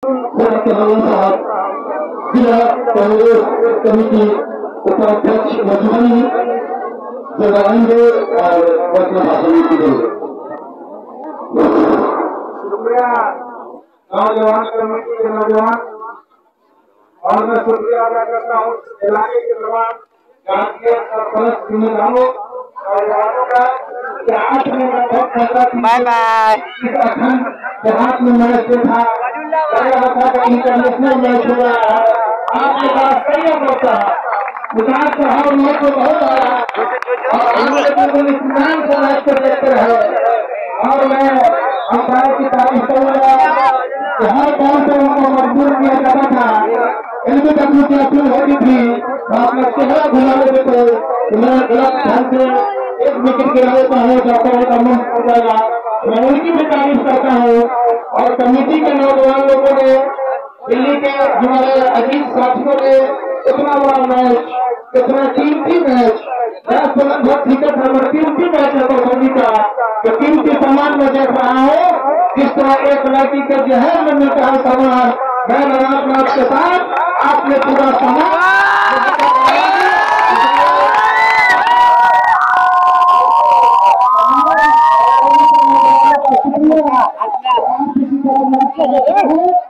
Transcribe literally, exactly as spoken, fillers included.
साहब जिला कांग्रेस कमेटी उपाध्यक्ष मजबूरी जगाएंगे और अपना भाषण देंगे। शुक्रिया नौजवान कमेटी के नौजवान, और मैं शुक्रिया अदा करता हूँ इलाके के तमाम जातीय सरपरस्त जिम्मेदारों नौजवानों का। आज में मैं बहुत फैसला बाय बाय इस अखंड देहात में मैच देखा, लग रहा था कि इंटरनेशनल मैच हो रहा है। आपके पास कई मौका उतार चढ़ाव मैच में बहुत आया और इस्तेमाल से मैच कर देखते रहे। और मैं अंपायर की तारीफ करूंगा कि हर कौन से उनको मजबूर किया जाता था, इनमें अपनी की अपील होती थी तो अपना चेहरा घुमा लेते थे कि मैं गलत ढंग से एक विकेट गिराने का हो जाता है तो मन हो जाएगा। मैं उनकी भी तारीफ करता हूँ। और कमेटी के नौजवान लोगों ने, दिल्ली के हमारे अजीत साथियों ने इतना बड़ा मैच, इतना कीमती मैच, बहुत दिक्कत है, कीमती मैच है कौमी का, तो कीमती सामान में देख रहा हूँ। जिस तरह एक लड़की के जहर में मिलता है सामान, मैं नाथ के साथ आपने पूरा सामान Thank you.